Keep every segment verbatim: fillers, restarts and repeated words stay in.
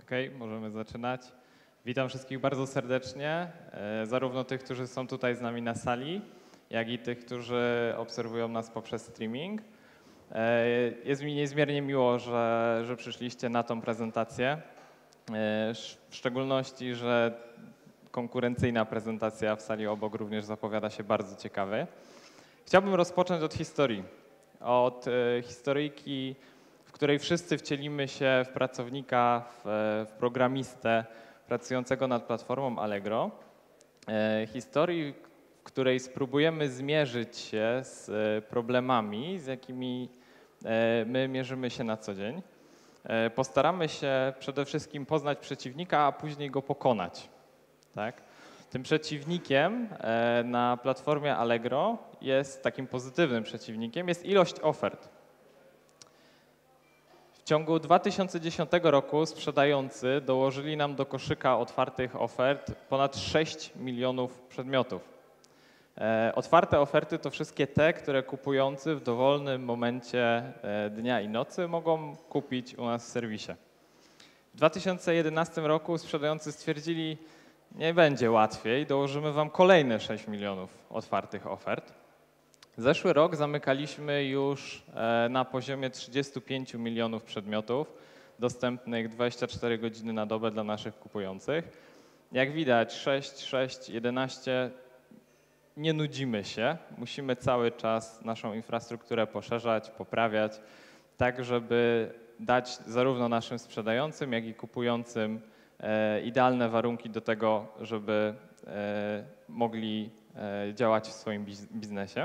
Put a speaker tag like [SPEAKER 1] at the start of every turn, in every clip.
[SPEAKER 1] Okej, możemy zaczynać. Witam wszystkich bardzo serdecznie, e, zarówno tych, którzy są tutaj z nami na sali, jak i tych, którzy obserwują nas poprzez streaming. E, Jest mi niezmiernie miło, że, że przyszliście na tą prezentację, e, w szczególności, że konkurencyjna prezentacja w sali obok również zapowiada się bardzo ciekawie. Chciałbym rozpocząć od historii, od e, historyjki, w której wszyscy wcielimy się w pracownika, w, w programistę pracującego nad platformą Allegro. E, historii, w której spróbujemy zmierzyć się z problemami, z jakimi e, my mierzymy się na co dzień. E, postaramy się przede wszystkim poznać przeciwnika, a później go pokonać. Tak? Tym przeciwnikiem e, na platformie Allegro jest takim pozytywnym przeciwnikiem, jest ilość ofert. W ciągu dwa tysiące dziesiątego roku sprzedający dołożyli nam do koszyka otwartych ofert ponad sześć milionów przedmiotów. E, otwarte oferty to wszystkie te, które kupujący w dowolnym momencie e, dnia i nocy mogą kupić u nas w serwisie. W dwa tysiące jedenastym roku sprzedający stwierdzili, nie będzie łatwiej, dołożymy wam kolejne sześć milionów otwartych ofert. Zeszły rok zamykaliśmy już na poziomie trzydziestu pięciu milionów przedmiotów dostępnych dwadzieścia cztery godziny na dobę dla naszych kupujących. Jak widać sześć, sześć, jedenaście, nie nudzimy się, musimy cały czas naszą infrastrukturę poszerzać, poprawiać, tak żeby dać zarówno naszym sprzedającym, jak i kupującym idealne warunki do tego, żeby mogli działać w swoim biznesie.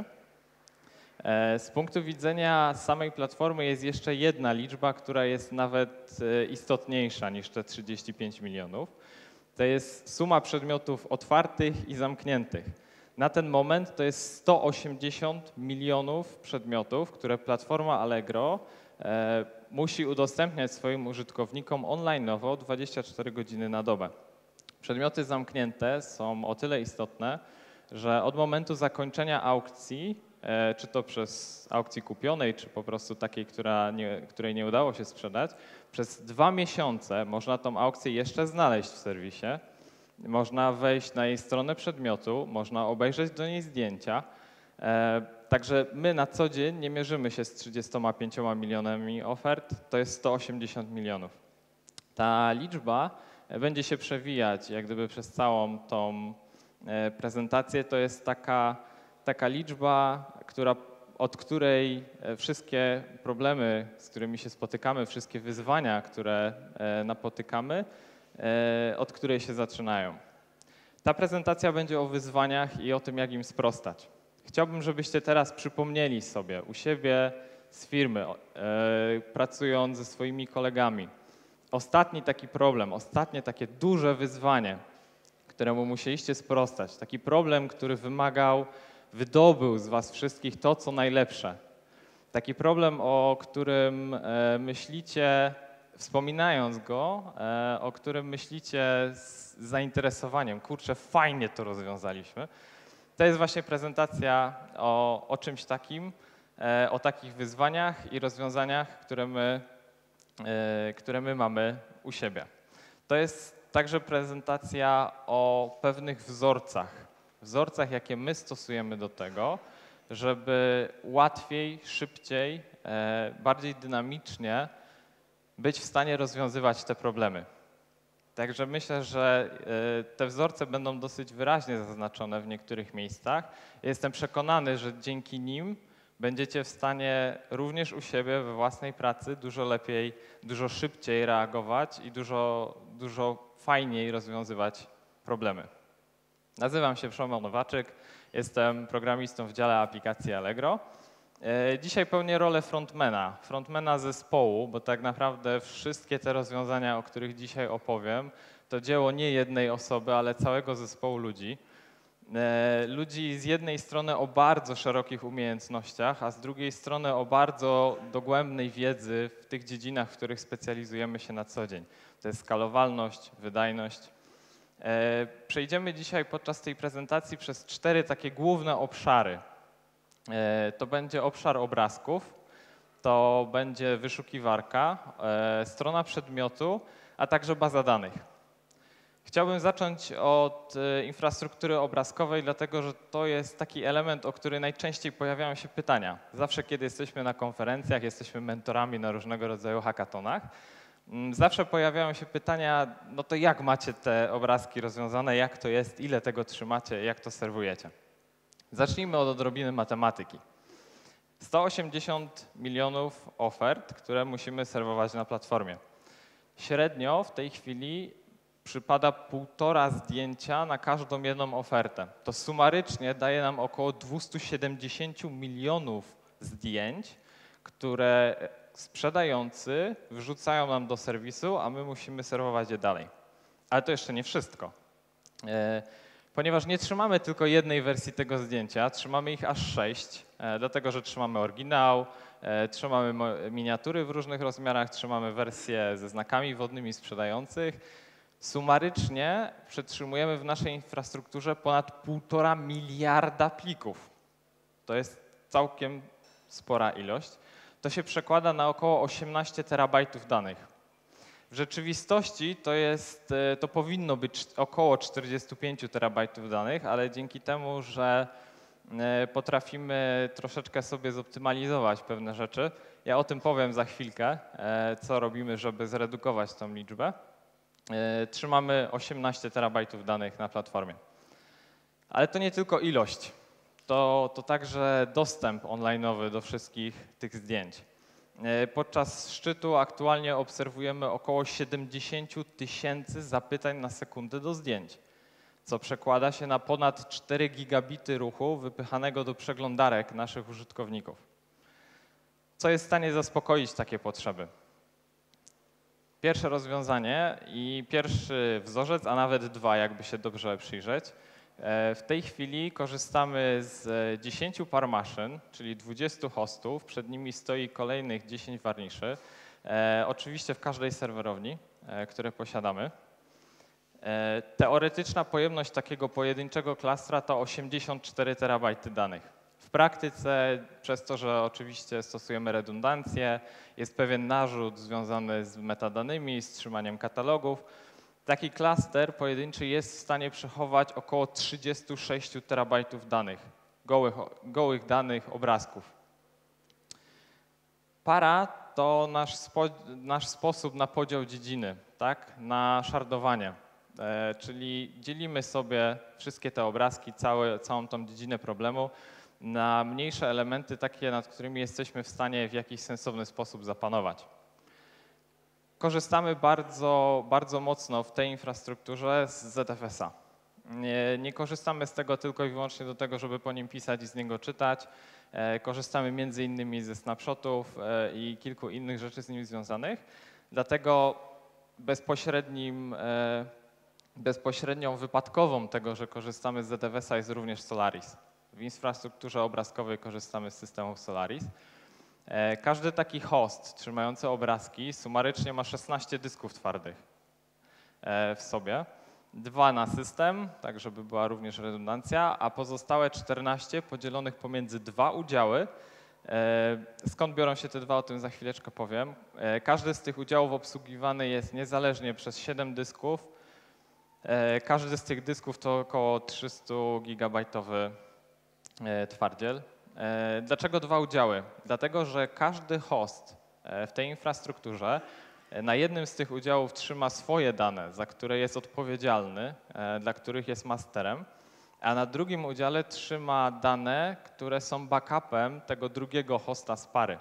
[SPEAKER 1] Z punktu widzenia samej platformy jest jeszcze jedna liczba, która jest nawet istotniejsza niż te trzydzieści pięć milionów. To jest suma przedmiotów otwartych i zamkniętych. Na ten moment to jest sto osiemdziesiąt milionów przedmiotów, które platforma Allegro e, musi udostępniać swoim użytkownikom online'owo dwadzieścia cztery godziny na dobę. Przedmioty zamknięte są o tyle istotne, że od momentu zakończenia aukcji, czy to przez aukcji kupionej, czy po prostu takiej, która nie, której nie udało się sprzedać, przez dwa miesiące można tą aukcję jeszcze znaleźć w serwisie, można wejść na jej stronę przedmiotu, można obejrzeć do niej zdjęcia. Także my na co dzień nie mierzymy się z trzydziestoma pięcioma milionami ofert, to jest sto osiemdziesiąt milionów. Ta liczba będzie się przewijać jak gdyby przez całą tą prezentację, to jest taka Taka liczba, która, od której wszystkie problemy, z którymi się spotykamy, wszystkie wyzwania, które napotykamy, od której się zaczynają. Ta prezentacja będzie o wyzwaniach i o tym, jak im sprostać. Chciałbym, żebyście teraz przypomnieli sobie u siebie z firmy, pracując ze swoimi kolegami, ostatni taki problem, ostatnie takie duże wyzwanie, któremu musieliście sprostać, taki problem, który wymagał wydobył z was wszystkich to, co najlepsze. Taki problem, o którym myślicie, wspominając go, o którym myślicie z zainteresowaniem. Kurczę, fajnie to rozwiązaliśmy. To jest właśnie prezentacja o, o czymś takim, o takich wyzwaniach i rozwiązaniach, które my, które my mamy u siebie. To jest także prezentacja o pewnych wzorcach. Wzorcach, jakie my stosujemy do tego, żeby łatwiej, szybciej, bardziej dynamicznie być w stanie rozwiązywać te problemy. Także myślę, że te wzorce będą dosyć wyraźnie zaznaczone w niektórych miejscach. Jestem przekonany, że dzięki nim będziecie w stanie również u siebie we własnej pracy dużo lepiej, dużo szybciej reagować i dużo, dużo fajniej rozwiązywać problemy. Nazywam się Przemo Nowaczyk, jestem programistą w dziale aplikacji Allegro. Dzisiaj pełnię rolę frontmana, frontmana zespołu, bo tak naprawdę wszystkie te rozwiązania, o których dzisiaj opowiem, to dzieło nie jednej osoby, ale całego zespołu ludzi. Ludzi z jednej strony o bardzo szerokich umiejętnościach, a z drugiej strony o bardzo dogłębnej wiedzy w tych dziedzinach, w których specjalizujemy się na co dzień. To jest skalowalność, wydajność. Przejdziemy dzisiaj podczas tej prezentacji przez cztery takie główne obszary. To będzie obszar obrazków, to będzie wyszukiwarka, strona przedmiotu, a także baza danych. Chciałbym zacząć od infrastruktury obrazkowej, dlatego że to jest taki element, o który najczęściej pojawiają się pytania. Zawsze, kiedy jesteśmy na konferencjach, jesteśmy mentorami na różnego rodzaju hackathonach, zawsze pojawiają się pytania, no to jak macie te obrazki rozwiązane, jak to jest, ile tego trzymacie, jak to serwujecie. Zacznijmy od odrobiny matematyki. sto osiemdziesiąt milionów ofert, które musimy serwować na platformie. Średnio w tej chwili przypada półtora zdjęcia na każdą jedną ofertę. To sumarycznie daje nam około dwieście siedemdziesiąt milionów zdjęć, które sprzedający wrzucają nam do serwisu, a my musimy serwować je dalej. Ale to jeszcze nie wszystko. Ponieważ nie trzymamy tylko jednej wersji tego zdjęcia, trzymamy ich aż sześć, dlatego że trzymamy oryginał, trzymamy miniatury w różnych rozmiarach, trzymamy wersje ze znakami wodnymi sprzedających. Sumarycznie przetrzymujemy w naszej infrastrukturze ponad półtora miliarda plików. To jest całkiem spora ilość. To się przekłada na około osiemnaście terabajtów danych. W rzeczywistości to, jest, to powinno być około czterdzieści pięć terabajtów danych, ale dzięki temu, że potrafimy troszeczkę sobie zoptymalizować pewne rzeczy, ja o tym powiem za chwilkę, co robimy, żeby zredukować tą liczbę. Trzymamy osiemnaście terabajtów danych na platformie. Ale to nie tylko ilość, to, to także dostęp online'owy do wszystkich tych zdjęć. Podczas szczytu aktualnie obserwujemy około siedemdziesiąt tysięcy zapytań na sekundę do zdjęć, co przekłada się na ponad cztery gigabity ruchu wypychanego do przeglądarek naszych użytkowników. Co jest w stanie zaspokoić takie potrzeby? Pierwsze rozwiązanie i pierwszy wzorzec, a nawet dwa, jakby się dobrze przyjrzeć. W tej chwili korzystamy z dziesięciu par maszyn, czyli dwudziestu hostów. Przed nimi stoi kolejnych dziesięć warniszy. Oczywiście w każdej serwerowni, które posiadamy. Teoretyczna pojemność takiego pojedynczego klastra to osiemdziesiąt cztery terabajty danych. W praktyce, przez to, że oczywiście stosujemy redundancję, jest pewien narzut związany z metadanymi, z trzymaniem katalogów. Taki klaster pojedynczy jest w stanie przechować około trzydzieści sześć terabajtów danych, gołych, gołych danych, obrazków. Para to nasz, spo, nasz sposób na podział dziedziny, tak? Na szardowanie. E, czyli dzielimy sobie wszystkie te obrazki, całe, całą tą dziedzinę problemu na mniejsze elementy, takie, nad którymi jesteśmy w stanie w jakiś sensowny sposób zapanować. Korzystamy bardzo, bardzo mocno w tej infrastrukturze z Z F S a. Nie, nie korzystamy z tego tylko i wyłącznie do tego, żeby po nim pisać i z niego czytać. E, korzystamy między innymi ze snapshotów e, i kilku innych rzeczy z nim związanych. Dlatego bezpośrednim, e, bezpośrednią wypadkową tego, że korzystamy z Z F S a jest również Solaris. W infrastrukturze obrazkowej korzystamy z systemów Solaris. Każdy taki host trzymający obrazki sumarycznie ma szesnaście dysków twardych w sobie. Dwa na system, tak żeby była również redundancja, a pozostałe czternaście podzielonych pomiędzy dwa udziały. Skąd biorą się te dwa, o tym za chwileczkę powiem. Każdy z tych udziałów obsługiwany jest niezależnie przez siedem dysków. Każdy z tych dysków to około trzysta gigabajtowy twardziel. Dlaczego dwa udziały? Dlatego, że każdy host w tej infrastrukturze na jednym z tych udziałów trzyma swoje dane, za które jest odpowiedzialny, dla których jest masterem, a na drugim udziale trzyma dane, które są backupem tego drugiego hosta z pary.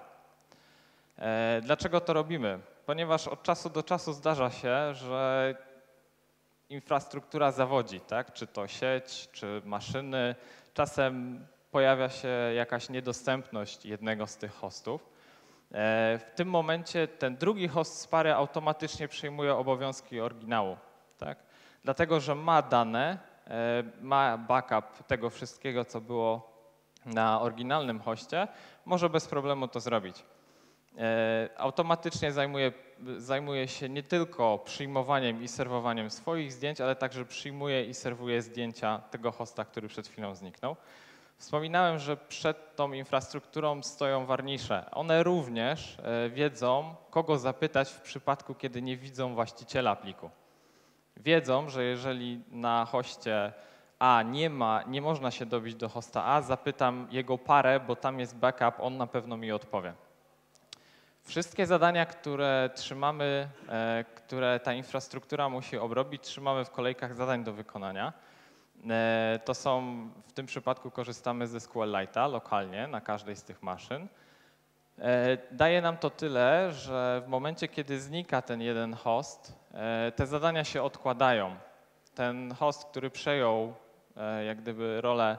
[SPEAKER 1] Dlaczego to robimy? Ponieważ od czasu do czasu zdarza się, że infrastruktura zawodzi, tak? Czy to sieć, czy maszyny. Czasem pojawia się jakaś niedostępność jednego z tych hostów. W tym momencie ten drugi host z pary automatycznie przejmuje obowiązki oryginału, tak? Dlatego, że ma dane, ma backup tego wszystkiego, co było na oryginalnym hoście, może bez problemu to zrobić. Automatycznie zajmuje, zajmuje się nie tylko przyjmowaniem i serwowaniem swoich zdjęć, ale także przyjmuje i serwuje zdjęcia tego hosta, który przed chwilą zniknął. Wspominałem, że przed tą infrastrukturą stoją warnisze. One również wiedzą, kogo zapytać w przypadku, kiedy nie widzą właściciela pliku. Wiedzą, że jeżeli na hoście A nie ma, nie można się dobić do hosta A, zapytam jego parę, bo tam jest backup, on na pewno mi odpowie. Wszystkie zadania, które trzymamy, e, które ta infrastruktura musi obrobić, trzymamy w kolejkach zadań do wykonania. E, to są, w tym przypadku korzystamy ze SQLite'a lokalnie na każdej z tych maszyn. E, daje nam to tyle, że w momencie, kiedy znika ten jeden host, e, te zadania się odkładają. Ten host, który przejął e, jak gdyby rolę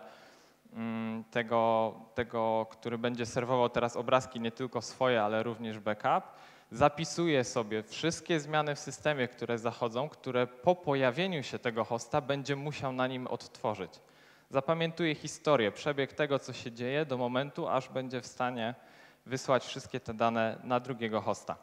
[SPEAKER 1] Tego, tego, który będzie serwował teraz obrazki nie tylko swoje, ale również backup, zapisuje sobie wszystkie zmiany w systemie, które zachodzą, które po pojawieniu się tego hosta będzie musiał na nim odtworzyć. Zapamiętuje historię, przebieg tego, co się dzieje do momentu, aż będzie w stanie wysłać wszystkie te dane na drugiego hosta.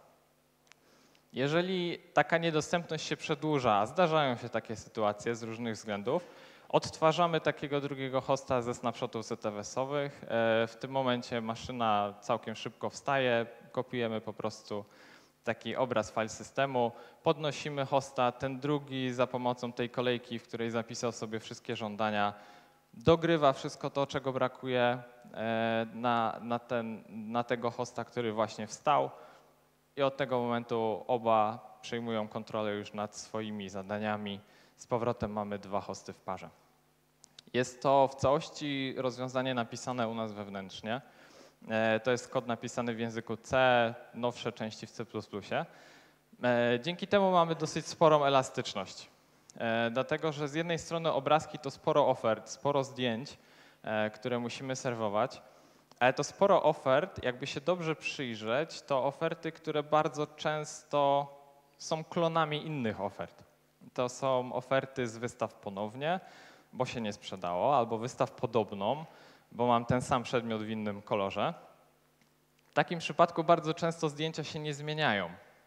[SPEAKER 1] Jeżeli taka niedostępność się przedłuża, a zdarzają się takie sytuacje z różnych względów, odtwarzamy takiego drugiego hosta ze snapshotów Z T W S-owych. W tym momencie maszyna całkiem szybko wstaje, kopiujemy po prostu taki obraz file systemu, podnosimy hosta, ten drugi za pomocą tej kolejki, w której zapisał sobie wszystkie żądania, dogrywa wszystko to, czego brakuje na, na, ten, na tego hosta, który właśnie wstał i od tego momentu oba przejmują kontrolę już nad swoimi zadaniami. Z powrotem mamy dwa hosty w parze. Jest to w całości rozwiązanie napisane u nas wewnętrznie. To jest kod napisany w języku C, nowsze części w C plus plus. Dzięki temu mamy dosyć sporą elastyczność. Dlatego, że z jednej strony obrazki to sporo ofert, sporo zdjęć, które musimy serwować, ale to sporo ofert, jakby się dobrze przyjrzeć, to oferty, które bardzo często są klonami innych ofert. To są oferty z wystaw ponownie, bo się nie sprzedało, albo wystaw podobną, bo mam ten sam przedmiot w innym kolorze. W takim przypadku bardzo często zdjęcia się nie zmieniają.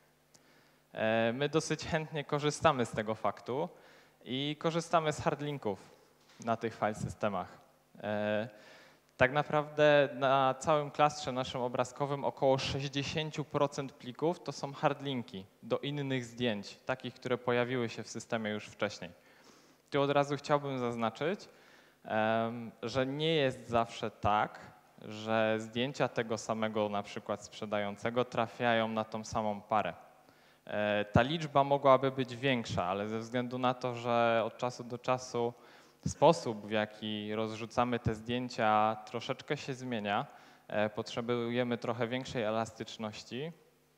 [SPEAKER 1] My dosyć chętnie korzystamy z tego faktu i korzystamy z hardlinków na tych file systemach. Tak naprawdę na całym klastrze naszym obrazkowym około sześćdziesiąt procent plików to są hardlinki do innych zdjęć, takich, które pojawiły się w systemie już wcześniej. Tu od razu chciałbym zaznaczyć, że nie jest zawsze tak, że zdjęcia tego samego na przykład sprzedającego trafiają na tą samą parę. Ta liczba mogłaby być większa, ale ze względu na to, że od czasu do czasu sposób, w jaki rozrzucamy te zdjęcia, troszeczkę się zmienia, potrzebujemy trochę większej elastyczności.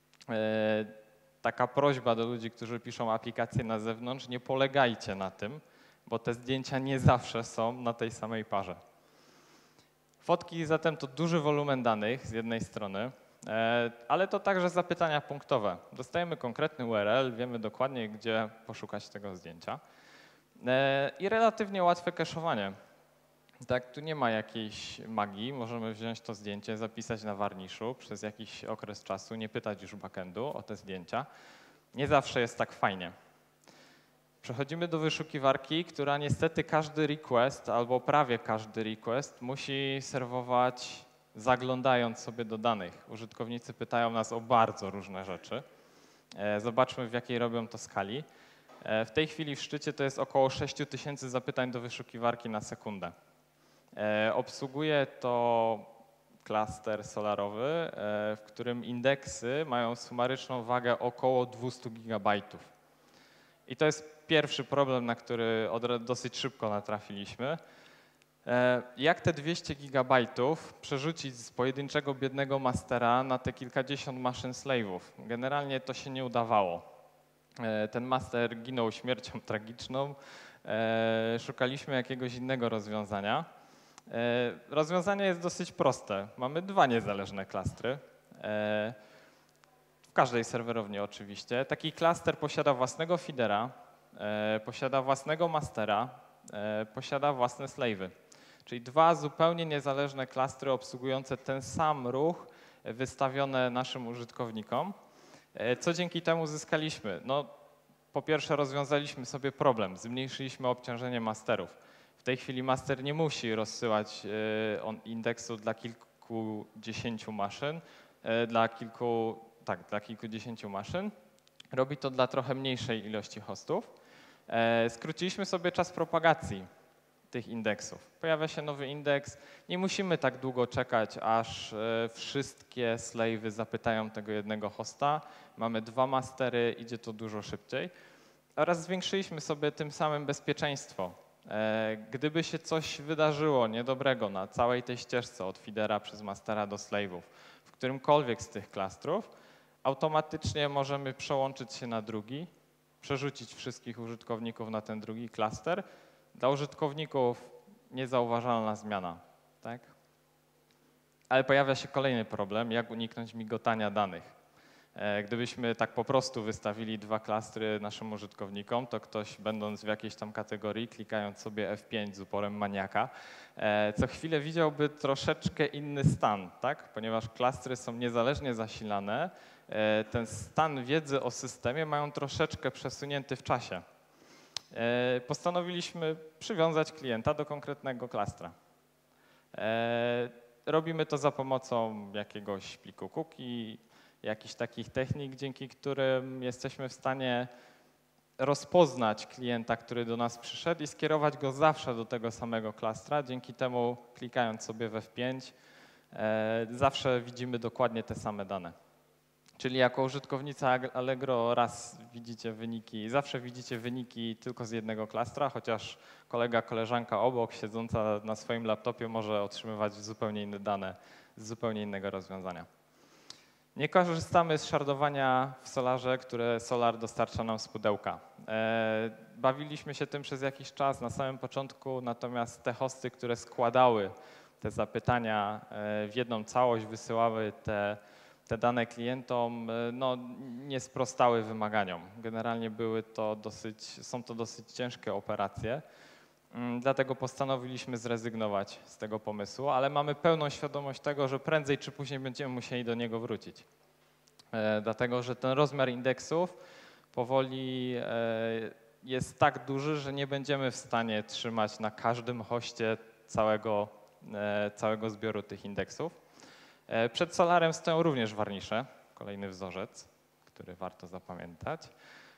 [SPEAKER 1] Taka prośba do ludzi, którzy piszą aplikacje na zewnątrz, nie polegajcie na tym, bo te zdjęcia nie zawsze są na tej samej parze. Fotki zatem to duży wolumen danych z jednej strony, ale to także zapytania punktowe. Dostajemy konkretny U R L, wiemy dokładnie, gdzie poszukać tego zdjęcia. I relatywnie łatwe cache'owanie. Tak, tu nie ma jakiejś magii, możemy wziąć to zdjęcie, zapisać na warniszu przez jakiś okres czasu, nie pytać już backendu o te zdjęcia. Nie zawsze jest tak fajnie. Przechodzimy do wyszukiwarki, która niestety każdy request albo prawie każdy request musi serwować zaglądając sobie do danych. Użytkownicy pytają nas o bardzo różne rzeczy. Zobaczmy, w jakiej robią to skali. W tej chwili w szczycie to jest około sześć tysięcy zapytań do wyszukiwarki na sekundę. Obsługuje to klaster solarowy, w którym indeksy mają sumaryczną wagę około dwieście gigabajtów. I to jest pierwszy problem, na który dosyć szybko natrafiliśmy. Jak te dwieście gigabajtów przerzucić z pojedynczego biednego mastera na te kilkadziesiąt maszyn slave'ów? Generalnie to się nie udawało. Ten master ginął śmiercią tragiczną. Szukaliśmy jakiegoś innego rozwiązania. Rozwiązanie jest dosyć proste. Mamy dwa niezależne klastry. W każdej serwerowni oczywiście. Taki klaster posiada własnego feedera, posiada własnego mastera, posiada własne slave'y. Czyli dwa zupełnie niezależne klastry obsługujące ten sam ruch wystawione naszym użytkownikom. Co dzięki temu zyskaliśmy? No, po pierwsze rozwiązaliśmy sobie problem, zmniejszyliśmy obciążenie masterów. W tej chwili master nie musi rozsyłać indeksu dla kilkudziesięciu maszyn, dla kilku, tak, dla kilkudziesięciu maszyn. Robi to dla trochę mniejszej ilości hostów. Skróciliśmy sobie czas propagacji tych indeksów. Pojawia się nowy indeks, nie musimy tak długo czekać, aż wszystkie slave'y zapytają tego jednego hosta. Mamy dwa mastery, idzie to dużo szybciej. Oraz zwiększyliśmy sobie tym samym bezpieczeństwo. Gdyby się coś wydarzyło niedobrego na całej tej ścieżce od feedera przez mastera do slave'ów, w którymkolwiek z tych klastrów, automatycznie możemy przełączyć się na drugi, przerzucić wszystkich użytkowników na ten drugi klaster. Dla użytkowników niezauważalna zmiana, tak? Ale pojawia się kolejny problem, jak uniknąć migotania danych. Gdybyśmy tak po prostu wystawili dwa klastry naszym użytkownikom, to ktoś, będąc w jakiejś tam kategorii, klikając sobie F pięć z uporem maniaka, co chwilę widziałby troszeczkę inny stan, tak? Ponieważ klastry są niezależnie zasilane, ten stan wiedzy o systemie mają troszeczkę przesunięty w czasie. Postanowiliśmy przywiązać klienta do konkretnego klastra. Robimy to za pomocą jakiegoś pliku cookie, jakichś takich technik, dzięki którym jesteśmy w stanie rozpoznać klienta, który do nas przyszedł i skierować go zawsze do tego samego klastra. Dzięki temu, klikając sobie w F pięć, zawsze widzimy dokładnie te same dane. Czyli jako użytkownicy Allegro raz widzicie wyniki, zawsze widzicie wyniki tylko z jednego klastra, chociaż kolega, koleżanka obok, siedząca na swoim laptopie, może otrzymywać zupełnie inne dane z zupełnie innego rozwiązania. Nie korzystamy z shardowania w Solarze, które Solar dostarcza nam z pudełka. Bawiliśmy się tym przez jakiś czas na samym początku, natomiast te hosty, które składały te zapytania w jedną całość, wysyłały te Te dane klientom no, nie sprostały wymaganiom. Generalnie były to dosyć, są to dosyć ciężkie operacje, dlatego postanowiliśmy zrezygnować z tego pomysłu, ale mamy pełną świadomość tego, że prędzej czy później będziemy musieli do niego wrócić. Dlatego, że ten rozmiar indeksów powoli jest tak duży, że nie będziemy w stanie trzymać na każdym hoście całego, całego zbioru tych indeksów. Przed Solarem stoją również warnisze, kolejny wzorzec, który warto zapamiętać,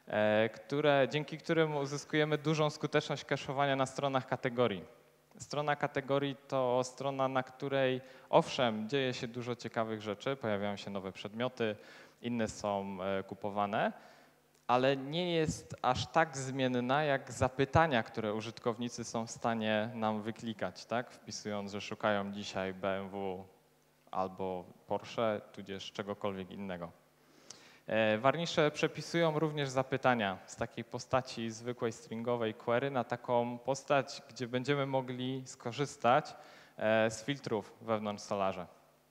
[SPEAKER 1] które, dzięki którym uzyskujemy dużą skuteczność cache'owania na stronach kategorii. Strona kategorii to strona, na której owszem, dzieje się dużo ciekawych rzeczy, pojawiają się nowe przedmioty, inne są kupowane, ale nie jest aż tak zmienna jak zapytania, które użytkownicy są w stanie nam wyklikać, tak? Wpisując, że szukają dzisiaj B M W albo Porsche, tudzież czegokolwiek innego. Warnisze przepisują również zapytania z takiej postaci zwykłej stringowej query na taką postać, gdzie będziemy mogli skorzystać z filtrów wewnątrz Solarze.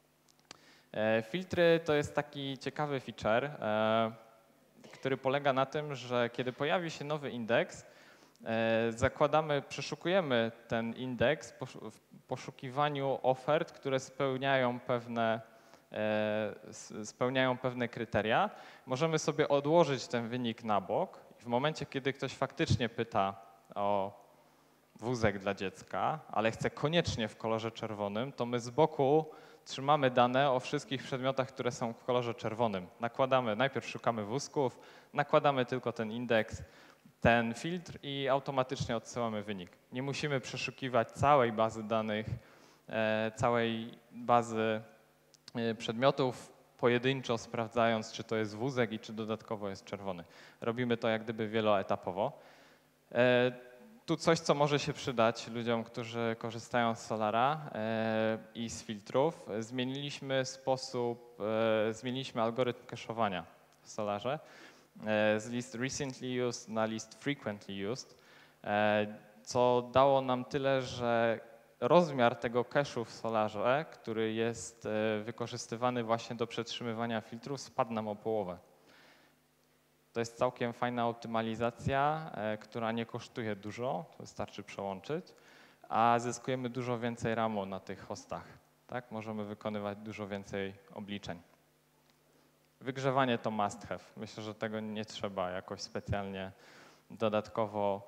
[SPEAKER 1] Filtry to jest taki ciekawy feature, który polega na tym, że kiedy pojawi się nowy indeks, zakładamy, przeszukujemy ten indeks w poszukiwaniu ofert, które spełniają pewne, spełniają pewne kryteria. Możemy sobie odłożyć ten wynik na bok i w momencie, kiedy ktoś faktycznie pyta o wózek dla dziecka, ale chce koniecznie w kolorze czerwonym, to my z boku trzymamy dane o wszystkich przedmiotach, które są w kolorze czerwonym. Nakładamy, najpierw szukamy wózków, nakładamy tylko ten indeks, ten filtr i automatycznie odsyłamy wynik. Nie musimy przeszukiwać całej bazy danych, całej bazy przedmiotów, pojedynczo sprawdzając, czy to jest wózek i czy dodatkowo jest czerwony. Robimy to jak gdyby wieloetapowo. Tu coś, co może się przydać ludziom, którzy korzystają z Solara i z filtrów. Zmieniliśmy sposób, zmieniliśmy algorytm cache'owania w Solarze z list recently used na list frequently used, co dało nam tyle, że rozmiar tego cache'u w Solarze, który jest wykorzystywany właśnie do przetrzymywania filtrów, spadł nam o połowę. To jest całkiem fajna optymalizacja, która nie kosztuje dużo, wystarczy przełączyć, a zyskujemy dużo więcej ramu na tych hostach. Tak? Możemy wykonywać dużo więcej obliczeń. Wygrzewanie to must have. Myślę, że tego nie trzeba jakoś specjalnie dodatkowo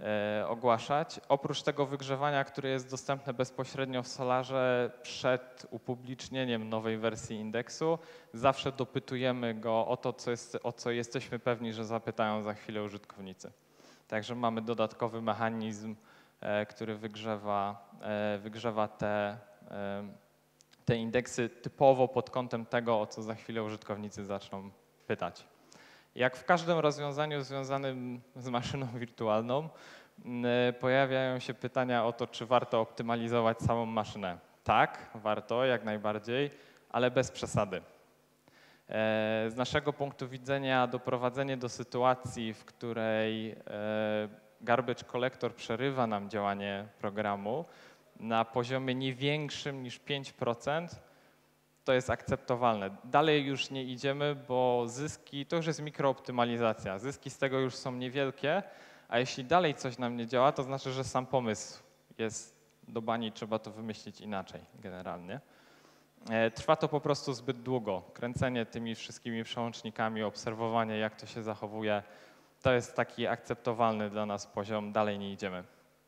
[SPEAKER 1] ogłaszać. Oprócz tego wygrzewania, które jest dostępne bezpośrednio w Solarze przed upublicznieniem nowej wersji indeksu, zawsze dopytujemy go o to, co jest, o co jesteśmy pewni, że zapytają za chwilę użytkownicy. Także mamy dodatkowy mechanizm, który wygrzewa, wygrzewa te, te indeksy typowo pod kątem tego, o co za chwilę użytkownicy zaczną pytać. Jak w każdym rozwiązaniu związanym z maszyną wirtualną pojawiają się pytania o to, czy warto optymalizować samą maszynę. Tak, warto, jak najbardziej, ale bez przesady. Z naszego punktu widzenia doprowadzenie do sytuacji, w której garbage collector przerywa nam działanie programu na poziomie nie większym niż pięć procent, to jest akceptowalne. Dalej już nie idziemy, bo zyski, to już jest mikrooptymalizacja. Zyski z tego już są niewielkie, a jeśli dalej coś nam nie działa, to znaczy, że sam pomysł jest do bani, trzeba to wymyślić inaczej generalnie. Trwa to po prostu zbyt długo. Kręcenie tymi wszystkimi przełącznikami, obserwowanie, jak to się zachowuje, to jest taki akceptowalny dla nas poziom, dalej nie idziemy.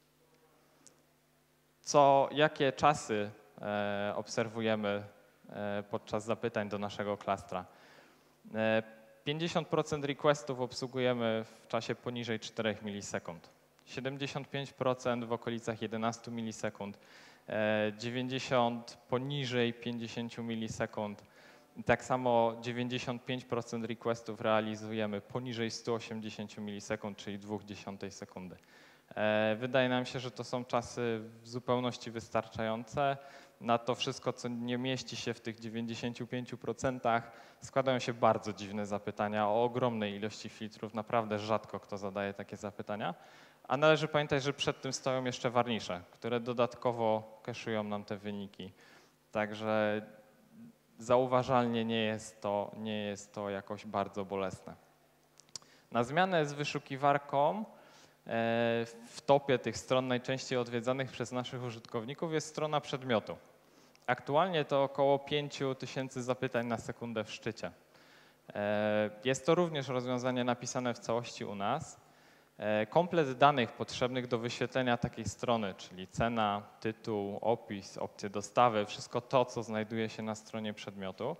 [SPEAKER 1] Co, jakie czasy e, obserwujemy e, podczas zapytań do naszego klastra? E, pięćdziesiąt procent requestów obsługujemy w czasie poniżej czterech milisekund. siedemdziesiąt pięć procent w okolicach jedenastu milisekund. E, dziewięćdziesiąt poniżej pięćdziesięciu milisekund. Tak samo dziewięćdziesiąt pięć procent requestów realizujemy poniżej stu osiemdziesięciu milisekund, czyli dwie dziesiąte sekundy. Wydaje nam się, że to są czasy w zupełności wystarczające. Na to wszystko, co nie mieści się w tych dziewięćdziesięciu pięciu procentach, składają się bardzo dziwne zapytania o ogromnej ilości filtrów. Naprawdę rzadko kto zadaje takie zapytania. A należy pamiętać, że przed tym stoją jeszcze warnisze, które dodatkowo cache'ują nam te wyniki. Także zauważalnie nie jest to, nie jest to jakoś bardzo bolesne. Na zmianę z wyszukiwarką w topie tych stron najczęściej odwiedzanych przez naszych użytkowników jest strona przedmiotu. Aktualnie to około pięć tysięcy zapytań na sekundę w szczycie. Jest to również rozwiązanie napisane w całości u nas. Komplet danych potrzebnych do wyświetlenia takiej strony, czyli cena, tytuł, opis, opcje dostawy, wszystko to, co znajduje się na stronie przedmiotu,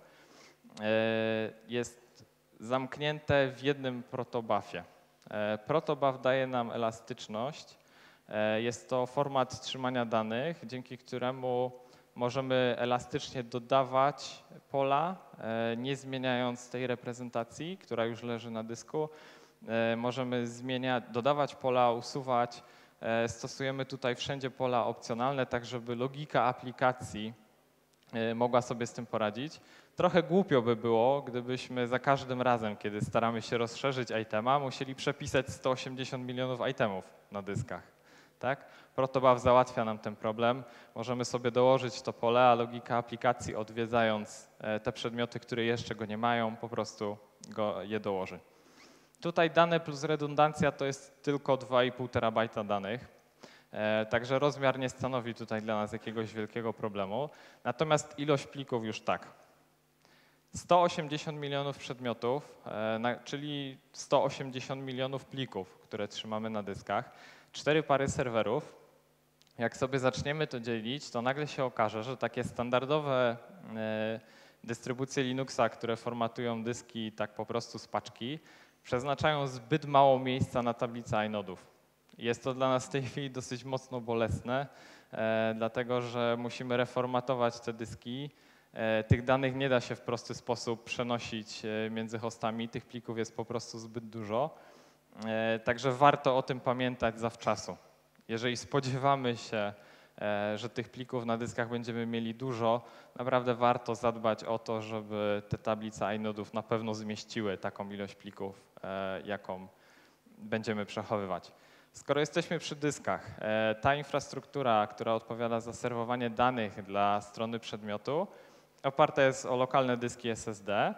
[SPEAKER 1] jest zamknięte w jednym protobufie. Protobuf daje nam elastyczność. Jest to format trzymania danych, dzięki któremu możemy elastycznie dodawać pola, nie zmieniając tej reprezentacji, która już leży na dysku. Możemy zmieniać, dodawać pola, usuwać. Stosujemy tutaj wszędzie pola opcjonalne, tak żeby logika aplikacji mogła sobie z tym poradzić. Trochę głupio by było, gdybyśmy za każdym razem, kiedy staramy się rozszerzyć itema, musieli przepisać sto osiemdziesiąt milionów itemów na dyskach. Tak? Protobuf załatwia nam ten problem. Możemy sobie dołożyć to pole, a logika aplikacji, odwiedzając te przedmioty, które jeszcze go nie mają, po prostu go, je dołoży. Tutaj dane plus redundancja to jest tylko dwa i pół terabajta danych. Także rozmiar nie stanowi tutaj dla nas jakiegoś wielkiego problemu. Natomiast ilość plików już tak. sto osiemdziesiąt milionów przedmiotów, czyli sto osiemdziesiąt milionów plików, które trzymamy na dyskach, cztery pary serwerów. Jak sobie zaczniemy to dzielić, to nagle się okaże, że takie standardowe dystrybucje Linuxa, które formatują dyski tak po prostu z paczki, przeznaczają zbyt mało miejsca na tablicy inodów. Jest to dla nas w tej chwili dosyć mocno bolesne, e, dlatego że musimy reformatować te dyski. E, tych danych nie da się w prosty sposób przenosić między hostami, tych plików jest po prostu zbyt dużo. E, także warto o tym pamiętać zawczasu. Jeżeli spodziewamy się, e, że tych plików na dyskach będziemy mieli dużo, naprawdę warto zadbać o to, żeby te tablice inodów na pewno zmieściły taką ilość plików, e, jaką będziemy przechowywać. Skoro jesteśmy przy dyskach, ta infrastruktura, która odpowiada za serwowanie danych dla strony przedmiotu, oparta jest o lokalne dyski S S D,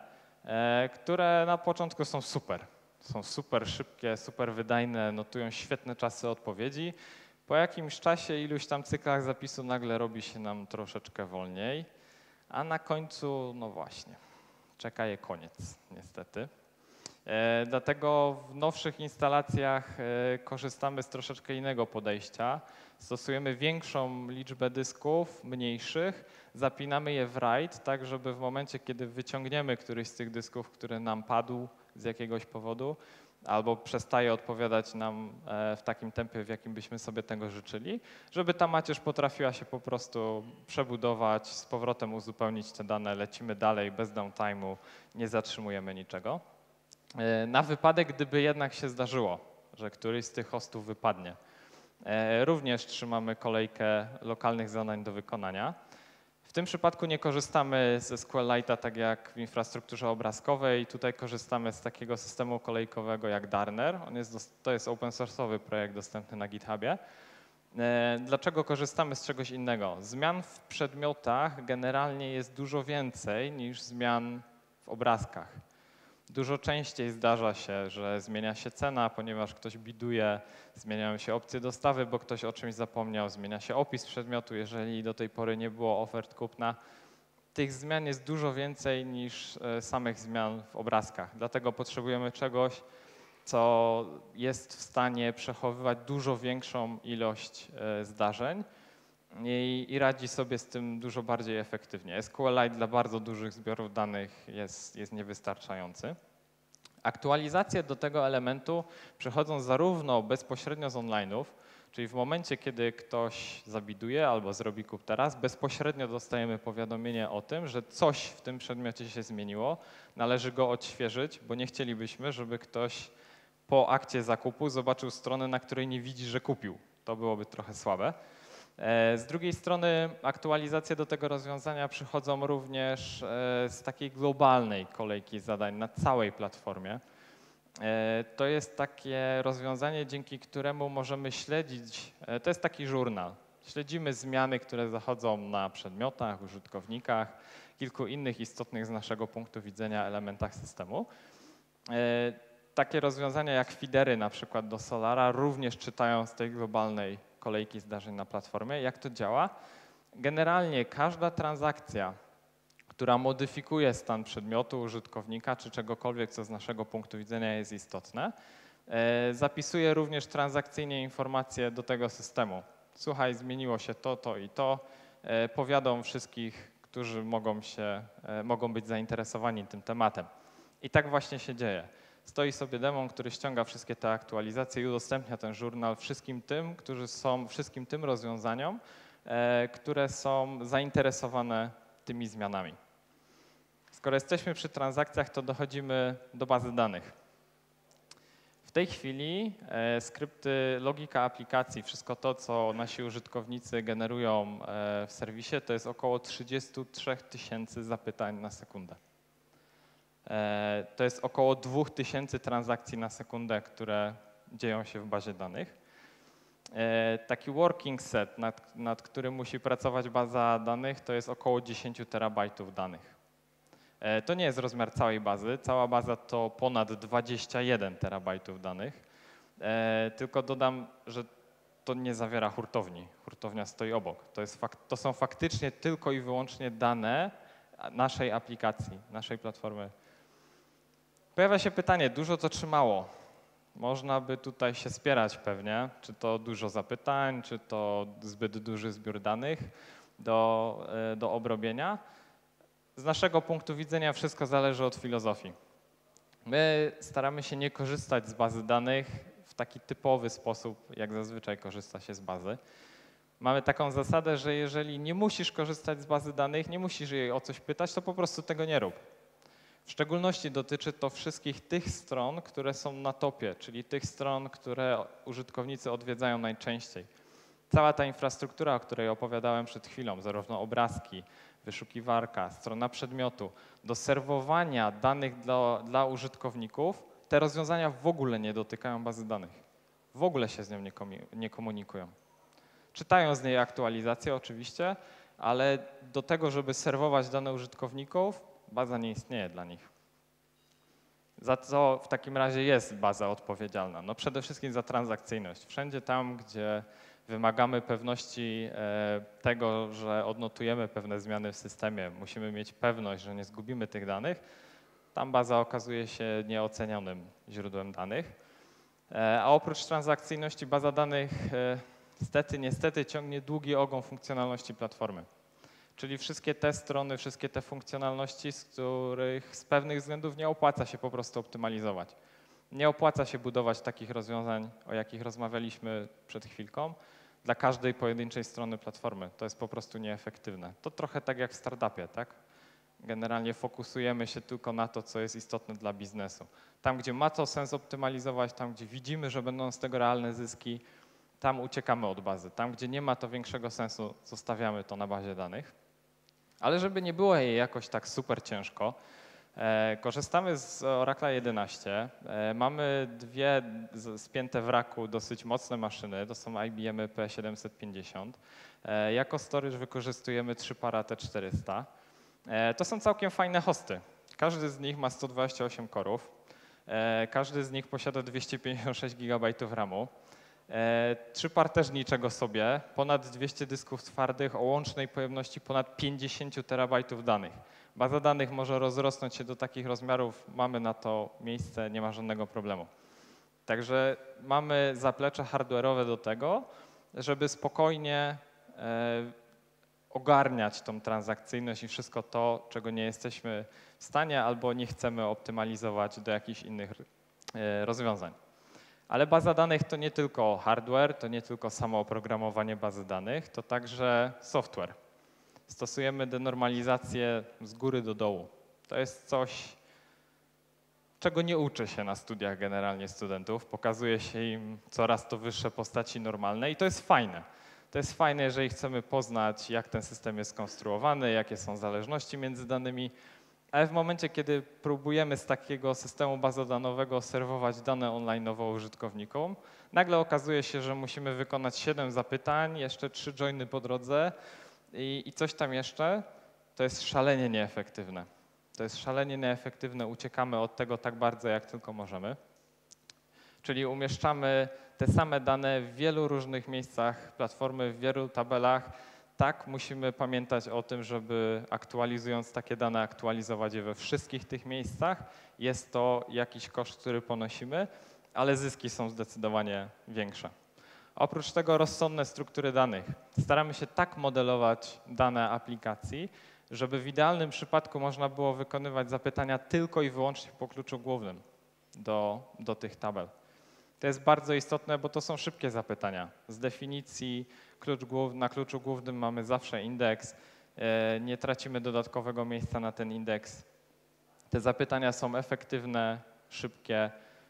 [SPEAKER 1] które na początku są super. Są super szybkie, super wydajne, notują świetne czasy odpowiedzi. Po jakimś czasie, iluś tam cyklach zapisu nagle robi się nam troszeczkę wolniej, a na końcu, no właśnie, czeka je koniec niestety. E, Dlatego w nowszych instalacjach e, korzystamy z troszeczkę innego podejścia. Stosujemy większą liczbę dysków, mniejszych, zapinamy je w RAID, tak żeby w momencie, kiedy wyciągniemy któryś z tych dysków, który nam padł z jakiegoś powodu, albo przestaje odpowiadać nam e, w takim tempie, w jakim byśmy sobie tego życzyli, żeby ta macierz potrafiła się po prostu przebudować, z powrotem uzupełnić te dane, lecimy dalej bez downtime'u, nie zatrzymujemy niczego. E, Na wypadek, gdyby jednak się zdarzyło, że któryś z tych hostów wypadnie, e, również trzymamy kolejkę lokalnych zadań do wykonania. W tym przypadku nie korzystamy ze SQLite'a tak jak w infrastrukturze obrazkowej. Tutaj korzystamy z takiego systemu kolejkowego jak Darner. On jest, to jest open source'owy projekt dostępny na GitHubie. E, Dlaczego korzystamy z czegoś innego? Zmian w przedmiotach generalnie jest dużo więcej niż zmian w obrazkach. Dużo częściej zdarza się, że zmienia się cena, ponieważ ktoś biduje, zmieniają się opcje dostawy, bo ktoś o czymś zapomniał, zmienia się opis przedmiotu, jeżeli do tej pory nie było ofert kupna. Tych zmian jest dużo więcej niż e, samych zmian w obrazkach. Dlatego potrzebujemy czegoś, co jest w stanie przechowywać dużo większą ilość e, zdarzeń i, i radzi sobie z tym dużo bardziej efektywnie. SQLite dla bardzo dużych zbiorów danych jest, jest niewystarczający. Aktualizacje do tego elementu przychodzą zarówno bezpośrednio z online'ów, czyli w momencie, kiedy ktoś zabiduje albo zrobi kup teraz, bezpośrednio dostajemy powiadomienie o tym, że coś w tym przedmiocie się zmieniło, należy go odświeżyć, bo nie chcielibyśmy, żeby ktoś po akcie zakupu zobaczył stronę, na której nie widzi, że kupił. To byłoby trochę słabe. Z drugiej strony aktualizacje do tego rozwiązania przychodzą również z takiej globalnej kolejki zadań na całej platformie. To jest takie rozwiązanie, dzięki któremu możemy śledzić, to jest taki żurnal. Śledzimy zmiany, które zachodzą na przedmiotach, użytkownikach, kilku innych istotnych z naszego punktu widzenia elementach systemu. Takie rozwiązania jak feedery na przykład do Solara również czytają z tej globalnej kolejki zdarzeń na platformie. Jak to działa? Generalnie każda transakcja, która modyfikuje stan przedmiotu, użytkownika czy czegokolwiek, co z naszego punktu widzenia jest istotne, zapisuje również transakcyjnie informacje do tego systemu. Słuchaj, zmieniło się to, to i to. Powiadom wszystkich, którzy mogą, się, mogą być zainteresowani tym tematem. I tak właśnie się dzieje. Stoi sobie demon, który ściąga wszystkie te aktualizacje i udostępnia ten żurnal wszystkim tym, którzy są, wszystkim tym rozwiązaniom, e, które są zainteresowane tymi zmianami. Skoro jesteśmy przy transakcjach, to dochodzimy do bazy danych. W tej chwili e, skrypty, logika aplikacji, wszystko to, co nasi użytkownicy generują e, w serwisie, to jest około trzydzieści trzy tysięcy zapytań na sekundę. To jest około dwa tysiące transakcji na sekundę, które dzieją się w bazie danych. Taki working set, nad, nad którym musi pracować baza danych, to jest około dziesięć terabajtów danych. To nie jest rozmiar całej bazy. Cała baza to ponad dwadzieścia jeden terabajtów danych. Tylko dodam, że to nie zawiera hurtowni. Hurtownia stoi obok. To, jest fak- to są faktycznie tylko i wyłącznie dane naszej aplikacji, naszej platformy. Pojawia się pytanie, dużo to trzymało. Można by tutaj się spierać pewnie, czy to dużo zapytań, czy to zbyt duży zbiór danych do, do obrobienia. Z naszego punktu widzenia wszystko zależy od filozofii. My staramy się nie korzystać z bazy danych w taki typowy sposób, jak zazwyczaj korzysta się z bazy. Mamy taką zasadę, że jeżeli nie musisz korzystać z bazy danych, nie musisz jej o coś pytać, to po prostu tego nie rób. W szczególności dotyczy to wszystkich tych stron, które są na topie, czyli tych stron, które użytkownicy odwiedzają najczęściej. Cała ta infrastruktura, o której opowiadałem przed chwilą, zarówno obrazki, wyszukiwarka, strona przedmiotu, do serwowania danych dla, dla użytkowników, te rozwiązania w ogóle nie dotykają bazy danych. W ogóle się z nią nie, nie komunikują. Czytają z niej aktualizacje oczywiście, ale do tego, żeby serwować dane użytkowników, baza nie istnieje dla nich. Za co w takim razie jest baza odpowiedzialna? No przede wszystkim za transakcyjność. Wszędzie tam, gdzie wymagamy pewności tego, że odnotujemy pewne zmiany w systemie, musimy mieć pewność, że nie zgubimy tych danych, tam baza okazuje się nieocenionym źródłem danych. A oprócz transakcyjności baza danych niestety, niestety ciągnie długi ogon funkcjonalności platformy. Czyli wszystkie te strony, wszystkie te funkcjonalności, z których z pewnych względów nie opłaca się po prostu optymalizować. Nie opłaca się budować takich rozwiązań, o jakich rozmawialiśmy przed chwilką, dla każdej pojedynczej strony platformy. To jest po prostu nieefektywne. To trochę tak jak w startupie, tak? Generalnie fokusujemy się tylko na to, co jest istotne dla biznesu. Tam, gdzie ma to sens optymalizować, tam, gdzie widzimy, że będą z tego realne zyski, tam uciekamy od bazy. Tam, gdzie nie ma to większego sensu, zostawiamy to na bazie danych. Ale żeby nie było jej jakoś tak super ciężko, e, korzystamy z Oracla jedenaście. E, mamy dwie spięte w raku dosyć mocne maszyny, to są I B M P siedemset pięćdziesiąt. E, jako storage wykorzystujemy trzy para T czterysta. E, to są całkiem fajne hosty. Każdy z nich ma sto dwadzieścia osiem korów. E, każdy z nich posiada dwieście pięćdziesiąt sześć gigabajtów ramu. E, trzy par też niczego sobie, ponad dwieście dysków twardych o łącznej pojemności ponad pięćdziesiąt terabajtów danych. Baza danych może rozrosnąć się do takich rozmiarów, mamy na to miejsce, nie ma żadnego problemu. Także mamy zaplecze hardware'owe do tego, żeby spokojnie e, ogarniać tą transakcyjność i wszystko to, czego nie jesteśmy w stanie albo nie chcemy optymalizować do jakichś innych e, rozwiązań. Ale baza danych to nie tylko hardware, to nie tylko samo oprogramowanie bazy danych, to także software. Stosujemy denormalizację z góry do dołu. To jest coś, czego nie uczy się na studiach generalnie studentów. Pokazuje się im coraz to wyższe postaci normalne i to jest fajne. To jest fajne, jeżeli chcemy poznać, jak ten system jest skonstruowany, jakie są zależności między danymi. Ale w momencie, kiedy próbujemy z takiego systemu bazodanowego serwować dane online'owo użytkownikom, nagle okazuje się, że musimy wykonać siedem zapytań, jeszcze trzy joiny po drodze i, i coś tam jeszcze. To jest szalenie nieefektywne. To jest szalenie nieefektywne, uciekamy od tego tak bardzo, jak tylko możemy. Czyli umieszczamy te same dane w wielu różnych miejscach platformy, w wielu tabelach. Tak, musimy pamiętać o tym, żeby aktualizując takie dane, aktualizować je we wszystkich tych miejscach. Jest to jakiś koszt, który ponosimy, ale zyski są zdecydowanie większe. Oprócz tego rozsądne struktury danych. Staramy się tak modelować dane aplikacji, żeby w idealnym przypadku można było wykonywać zapytania tylko i wyłącznie po kluczu głównym do, do tych tabel. To jest bardzo istotne, bo to są szybkie zapytania. Z definicji klucz głów, na kluczu głównym mamy zawsze indeks, nie tracimy dodatkowego miejsca na ten indeks. Te zapytania są efektywne, szybkie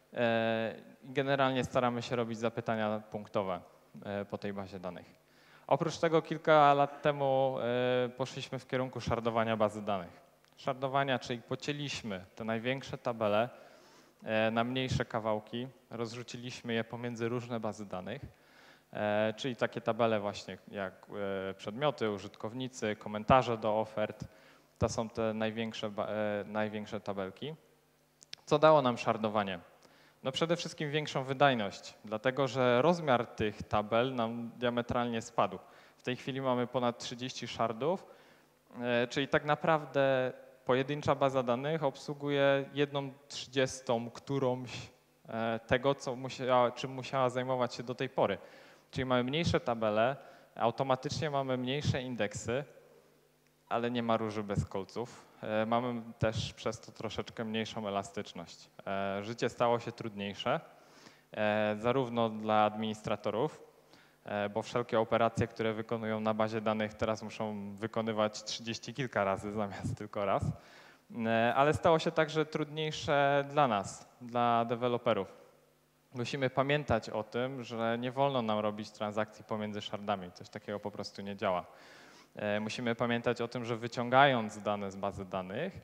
[SPEAKER 1] i generalnie staramy się robić zapytania punktowe po tej bazie danych. Oprócz tego kilka lat temu poszliśmy w kierunku szardowania bazy danych. Szardowania, czyli pocięliśmy te największe tabele na mniejsze kawałki, rozrzuciliśmy je pomiędzy różne bazy danych, czyli takie tabele właśnie jak przedmioty, użytkownicy, komentarze do ofert. To są te największe, największe tabelki. Co dało nam szardowanie? No przede wszystkim większą wydajność, dlatego że rozmiar tych tabel nam diametralnie spadł. W tej chwili mamy ponad trzydzieści shardów, czyli tak naprawdę pojedyncza baza danych obsługuje jedną trzydziestą którąś tego, co musiała, czym musiała zajmować się do tej pory. Czyli mamy mniejsze tabele, automatycznie mamy mniejsze indeksy, ale nie ma róży bez kolców. Mamy też przez to troszeczkę mniejszą elastyczność. Życie stało się trudniejsze, zarówno dla administratorów, bo wszelkie operacje, które wykonują na bazie danych, teraz muszą wykonywać trzydzieści kilka razy zamiast tylko raz, ale stało się także trudniejsze dla nas, dla deweloperów. Musimy pamiętać o tym, że nie wolno nam robić transakcji pomiędzy shardami, coś takiego po prostu nie działa. Musimy pamiętać o tym, że wyciągając dane z bazy danych,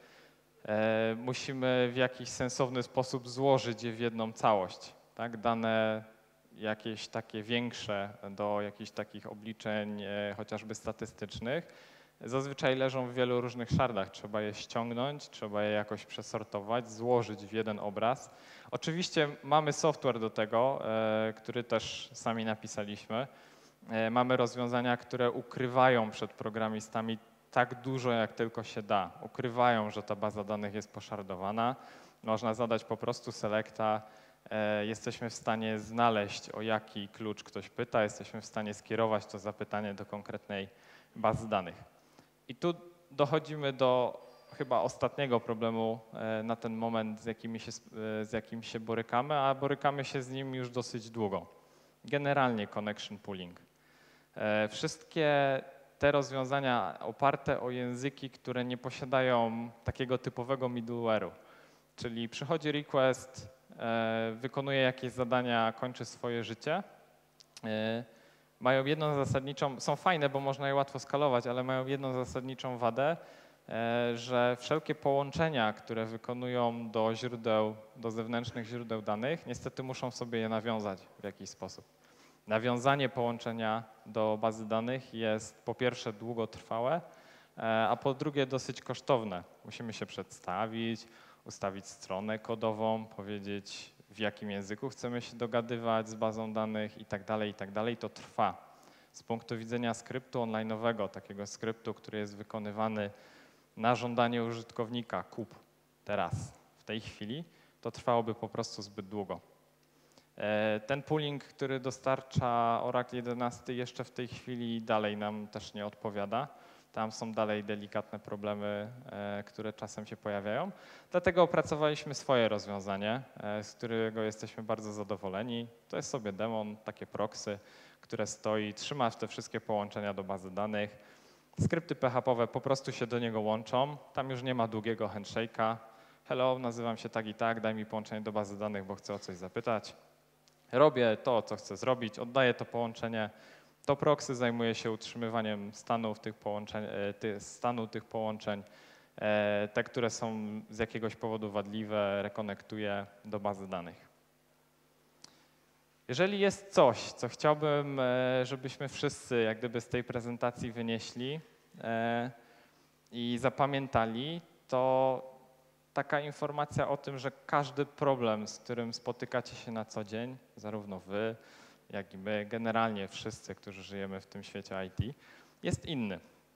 [SPEAKER 1] musimy w jakiś sensowny sposób złożyć je w jedną całość. Tak? Dane jakieś takie większe do jakichś takich obliczeń chociażby statystycznych zazwyczaj leżą w wielu różnych shardach. Trzeba je ściągnąć, trzeba je jakoś przesortować, złożyć w jeden obraz. Oczywiście mamy software do tego, który też sami napisaliśmy. Mamy rozwiązania, które ukrywają przed programistami tak dużo, jak tylko się da. Ukrywają, że ta baza danych jest poszardowana. Można zadać po prostu selecta. E, jesteśmy w stanie znaleźć, o jaki klucz ktoś pyta. Jesteśmy w stanie skierować to zapytanie do konkretnej bazy danych. I tu dochodzimy do chyba ostatniego problemu e, na ten moment, z, jakimi się, e, z jakim się borykamy, a borykamy się z nim już dosyć długo. Generalnie connection pooling. E, wszystkie te rozwiązania oparte o języki, które nie posiadają takiego typowego middleware'u, czyli przychodzi request, e, wykonuje jakieś zadania, kończy swoje życie, e, mają jedną zasadniczą, są fajne, bo można je łatwo skalować, ale mają jedną zasadniczą wadę, e, że wszelkie połączenia, które wykonują do źródeł, do zewnętrznych źródeł danych, niestety muszą sobie je nawiązać w jakiś sposób. Nawiązanie połączenia do bazy danych jest po pierwsze długotrwałe, a po drugie dosyć kosztowne. Musimy się przedstawić, ustawić stronę kodową, powiedzieć w jakim języku chcemy się dogadywać z bazą danych i tak dalej, i tak dalej. To trwa. Z punktu widzenia skryptu online'owego, takiego skryptu, który jest wykonywany na żądanie użytkownika, kup teraz, w tej chwili, to trwałoby po prostu zbyt długo. Ten pooling, który dostarcza Oracle jedenaście, jeszcze w tej chwili dalej nam też nie odpowiada. Tam są dalej delikatne problemy, które czasem się pojawiają. Dlatego opracowaliśmy swoje rozwiązanie, z którego jesteśmy bardzo zadowoleni. To jest sobie demon, takie proxy, które stoi, trzyma te wszystkie połączenia do bazy danych. Skrypty P H P-owe po prostu się do niego łączą. Tam już nie ma długiego handshake'a. Hello, nazywam się tak i tak, daj mi połączenie do bazy danych, bo chcę o coś zapytać. Robię to, co chcę zrobić, oddaję to połączenie. To proxy zajmuje się utrzymywaniem stanów tych połączeń, stanu tych połączeń. Te, które są z jakiegoś powodu wadliwe, rekonektuje do bazy danych. Jeżeli jest coś, co chciałbym, żebyśmy wszyscy jak gdyby z tej prezentacji wynieśli i zapamiętali, to taka informacja o tym, że każdy problem, z którym spotykacie się na co dzień, zarówno wy, jak i my, generalnie wszyscy, którzy żyjemy w tym świecie I T, jest inny.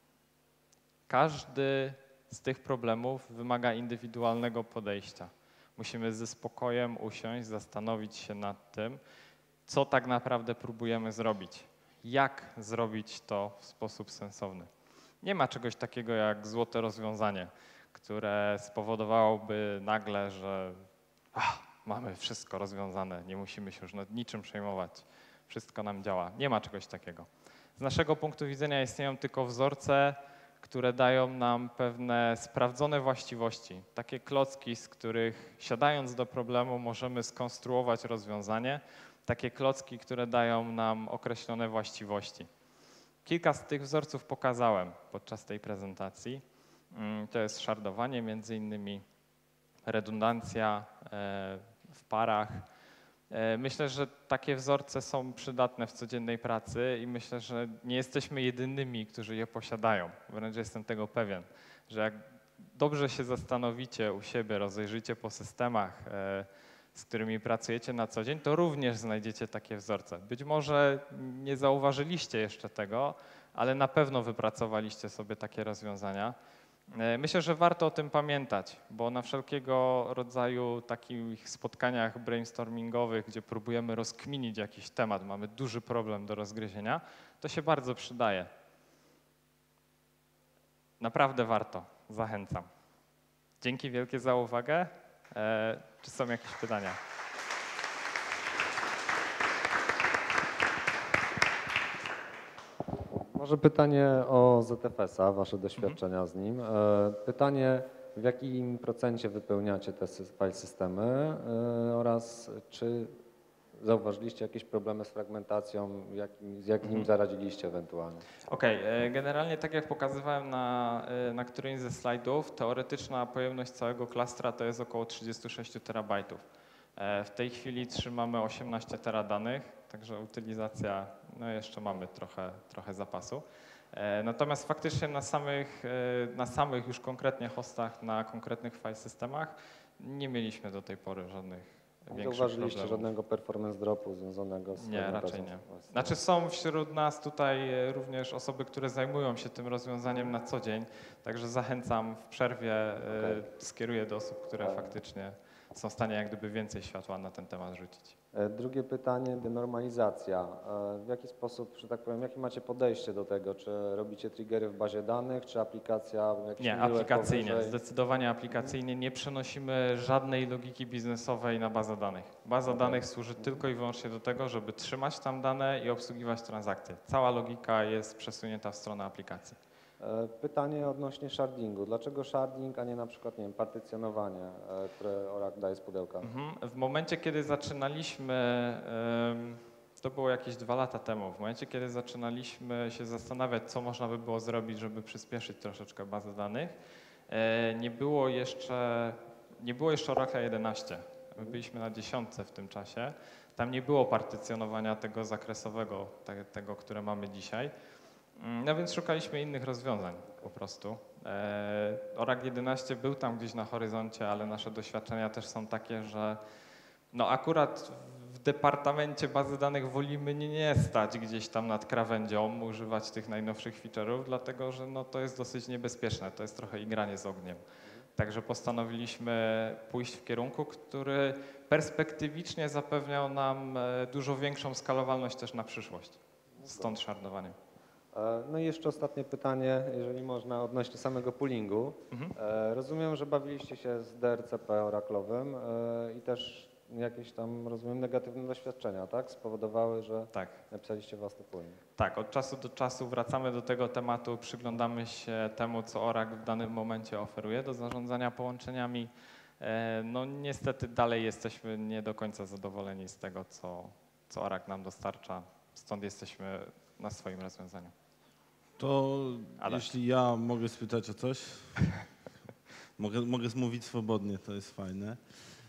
[SPEAKER 1] Każdy z tych problemów wymaga indywidualnego podejścia. Musimy ze spokojem usiąść, zastanowić się nad tym, co tak naprawdę próbujemy zrobić, jak zrobić to w sposób sensowny. Nie ma czegoś takiego jak złote rozwiązanie, które spowodowałoby nagle, że ach, mamy wszystko rozwiązane, nie musimy się już nad niczym przejmować, wszystko nam działa. Nie ma czegoś takiego. Z naszego punktu widzenia istnieją tylko wzorce, które dają nam pewne sprawdzone właściwości, takie klocki, z których siadając do problemu możemy skonstruować rozwiązanie, takie klocki, które dają nam określone właściwości. Kilka z tych wzorców pokazałem podczas tej prezentacji. To jest szardowanie między innymi, redundancja w parach. Myślę, że takie wzorce są przydatne w codziennej pracy i myślę, że nie jesteśmy jedynymi, którzy je posiadają. Wręcz jestem tego pewien, że jak dobrze się zastanowicie u siebie, rozejrzycie po systemach, z którymi pracujecie na co dzień, to również znajdziecie takie wzorce. Być może nie zauważyliście jeszcze tego, ale na pewno wypracowaliście sobie takie rozwiązania. Myślę, że warto o tym pamiętać, bo na wszelkiego rodzaju takich spotkaniach brainstormingowych, gdzie próbujemy rozkminić jakiś temat, mamy duży problem do rozgryzienia, to się bardzo przydaje. Naprawdę warto, zachęcam. Dzięki wielkie za uwagę. E, czy są jakieś pytania?
[SPEAKER 2] Może pytanie o Z F S-a, wasze doświadczenia mhm. z nim. Pytanie, w jakim procencie wypełniacie te file systemy oraz czy zauważyliście jakieś problemy z fragmentacją, jakim, z jakim mhm. zaradziliście ewentualnie?
[SPEAKER 1] Okej, okay. Generalnie tak jak pokazywałem na, na którymś ze slajdów, teoretyczna pojemność całego klastra to jest około trzydzieści sześć terabajtów. W tej chwili trzymamy osiemnaście tera danych, także utylizacja, no jeszcze mamy trochę, trochę zapasu. Natomiast faktycznie na samych, na samych już konkretnie hostach, na konkretnych file systemach nie mieliśmy do tej pory żadnych,
[SPEAKER 2] Nie
[SPEAKER 1] większych
[SPEAKER 2] zauważyliście
[SPEAKER 1] problemów.
[SPEAKER 2] żadnego performance dropu związanego z
[SPEAKER 1] Nie,
[SPEAKER 2] webem
[SPEAKER 1] raczej
[SPEAKER 2] bez-
[SPEAKER 1] nie.
[SPEAKER 2] bez-
[SPEAKER 1] Znaczy są wśród nas tutaj e, również osoby, które zajmują się tym rozwiązaniem na co dzień, także zachęcam w przerwie, e,
[SPEAKER 2] Okej.
[SPEAKER 1] skieruję do osób, które
[SPEAKER 2] Tak.
[SPEAKER 1] faktycznie są w stanie jak gdyby więcej światła na ten temat rzucić.
[SPEAKER 2] E, Drugie pytanie, denormalizacja. E, W jaki sposób, że tak powiem, jakie macie podejście do tego? Czy robicie triggery w bazie danych, czy aplikacja jakiś
[SPEAKER 1] Nie,
[SPEAKER 2] middleware
[SPEAKER 1] aplikacyjnie,
[SPEAKER 2] powyżej?
[SPEAKER 1] zdecydowanie aplikacyjnie. Nie przenosimy żadnej logiki biznesowej na bazę danych. Baza
[SPEAKER 2] Okej.
[SPEAKER 1] danych służy tylko i wyłącznie do tego, żeby trzymać tam dane i obsługiwać transakcje. Cała logika jest przesunięta w stronę aplikacji.
[SPEAKER 2] E, Pytanie odnośnie shardingu. Dlaczego sharding, a nie na przykład, nie wiem, partycjonowanie, e, które Oracle daje z pudełka?
[SPEAKER 1] Mhm. W momencie, kiedy zaczynaliśmy, em, to było jakieś dwa lata temu, w momencie, kiedy zaczynaliśmy się zastanawiać, co można by było zrobić, żeby przyspieszyć troszeczkę bazę danych, e, nie było jeszcze, nie było jeszcze Oracle jedenaście. My byliśmy na dziesiątce w tym czasie. Tam nie było partycjonowania tego zakresowego, te, tego, które mamy dzisiaj. Mm, No więc szukaliśmy innych rozwiązań po prostu. E, Oracle jedenaście był tam gdzieś na horyzoncie, ale nasze doświadczenia też są takie, że no akurat w departamencie bazy danych wolimy nie, nie stać gdzieś tam nad krawędzią, używać tych najnowszych feature'ów, dlatego że no to jest dosyć niebezpieczne, to jest trochę igranie z ogniem. Także postanowiliśmy pójść w kierunku, który perspektywicznie zapewniał nam e, dużo większą skalowalność też na przyszłość. Stąd shardowanie.
[SPEAKER 2] E, No i jeszcze ostatnie pytanie, jeżeli można, odnośnie samego poolingu.
[SPEAKER 1] Mhm.
[SPEAKER 2] E, Rozumiem, że bawiliście się z D R C P oraklowym e, i też jakieś tam, rozumiem, negatywne doświadczenia, tak? Spowodowały, że
[SPEAKER 1] Tak.
[SPEAKER 2] napisaliście własny pooling.
[SPEAKER 1] Tak, od czasu do czasu wracamy do tego tematu, przyglądamy się temu, co Oracle w danym momencie oferuje do zarządzania połączeniami. E, No niestety dalej jesteśmy nie do końca zadowoleni z tego, co, co Oracle nam dostarcza, stąd jesteśmy na swoim rozwiązaniu.
[SPEAKER 3] To
[SPEAKER 1] Adaś.
[SPEAKER 3] jeśli ja mogę spytać o coś, mogę, mogę mówić swobodnie, to jest fajne.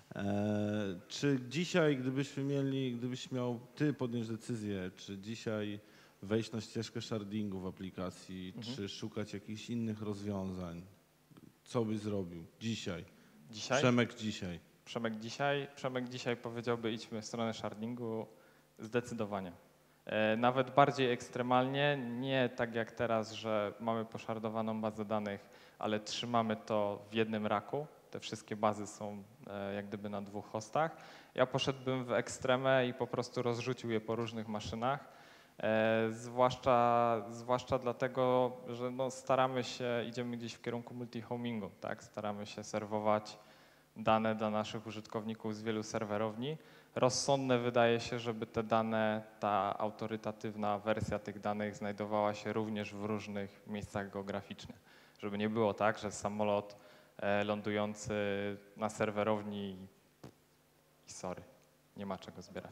[SPEAKER 3] E, czy dzisiaj, gdybyśmy mieli, gdybyś miał ty podjąć decyzję, czy dzisiaj wejść na ścieżkę shardingu w aplikacji,
[SPEAKER 1] Mhm.
[SPEAKER 3] czy szukać jakichś innych rozwiązań, co byś zrobił dzisiaj?
[SPEAKER 1] Dzisiaj?
[SPEAKER 3] Przemek dzisiaj.
[SPEAKER 1] Przemek dzisiaj, Przemek dzisiaj powiedziałby idźmy w stronę shardingu zdecydowanie. E, Nawet bardziej ekstremalnie, nie tak jak teraz, że mamy poszardowaną bazę danych, ale trzymamy to w jednym raku. Te wszystkie bazy są e, jak gdyby na dwóch hostach. Ja poszedłbym w ekstremę i po prostu rozrzucił je po różnych maszynach. E, zwłaszcza, zwłaszcza dlatego, że no staramy się, idziemy gdzieś w kierunku multi-homingu, tak? Staramy się serwować dane dla naszych użytkowników z wielu serwerowni. Rozsądne wydaje się, żeby te dane, ta autorytatywna wersja tych danych znajdowała się również w różnych miejscach geograficznych. Żeby nie było tak, że samolot e, lądujący na serwerowni i, i sorry, nie ma czego zbierać.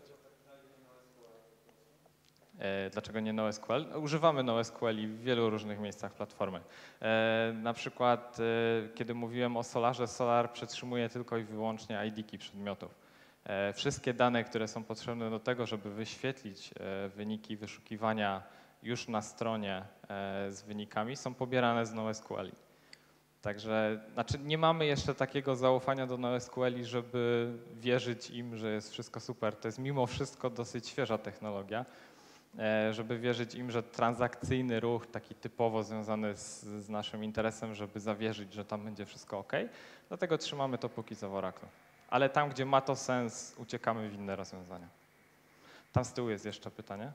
[SPEAKER 1] E, Dlaczego nie NoSQL? Używamy NoSQL w wielu różnych miejscach platformy. E, Na przykład, e, kiedy mówiłem o Solarze, Solar przetrzymuje tylko i wyłącznie I D-ki przedmiotów. E, Wszystkie dane, które są potrzebne do tego, żeby wyświetlić e, wyniki wyszukiwania już na stronie e, z wynikami, są pobierane z NoSQL. Także znaczy nie mamy jeszcze takiego zaufania do NoSQL, żeby wierzyć im, że jest wszystko super. To jest mimo wszystko dosyć świeża technologia, e, żeby wierzyć im, że transakcyjny ruch, taki typowo związany z, z naszym interesem, żeby zawierzyć, że tam będzie wszystko ok. Dlatego trzymamy to póki co w Oracle. Ale tam, gdzie ma to sens, uciekamy w inne rozwiązania. Tam z tyłu jest jeszcze pytanie.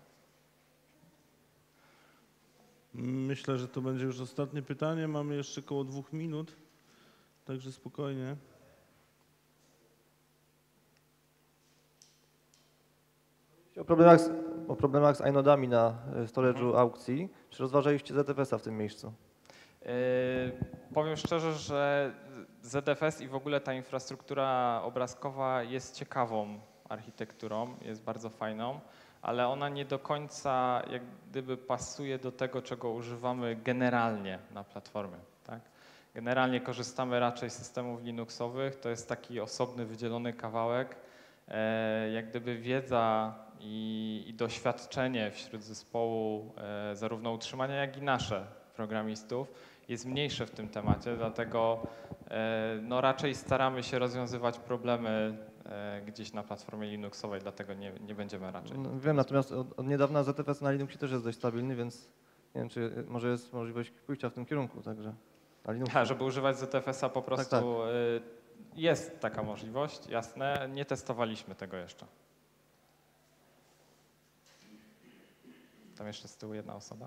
[SPEAKER 3] Myślę, że to będzie już ostatnie pytanie. Mamy jeszcze około dwóch minut, także spokojnie.
[SPEAKER 4] O problemach, z, o problemach z inodami na e, storage'u
[SPEAKER 1] Mhm.
[SPEAKER 4] aukcji. Czy rozważaliście Z F S-a w tym miejscu?
[SPEAKER 1] Yy, powiem szczerze, że Z F S i w ogóle ta infrastruktura obrazkowa jest ciekawą architekturą, jest bardzo fajną, ale ona nie do końca jak gdyby pasuje do tego, czego używamy generalnie na platformie. Tak? Generalnie korzystamy raczej z systemów Linuxowych, to jest taki osobny, wydzielony kawałek. E, jak gdyby wiedza i, i doświadczenie wśród zespołu, e, zarówno utrzymania, jak i nasze programistów, jest mniejsze w tym temacie, dlatego e, no raczej staramy się rozwiązywać problemy e, gdzieś na platformie Linuxowej, dlatego nie, nie będziemy raczej.
[SPEAKER 4] No, wiem, natomiast od, od niedawna Z F S na Linuxie też jest dość stabilny, więc nie wiem, czy może jest możliwość pójścia w tym kierunku, także na Linuxie.
[SPEAKER 1] Ha, żeby używać Z F S-a po prostu
[SPEAKER 4] tak.
[SPEAKER 1] y, jest taka możliwość, jasne, nie testowaliśmy tego jeszcze. Tam jeszcze z tyłu jedna osoba.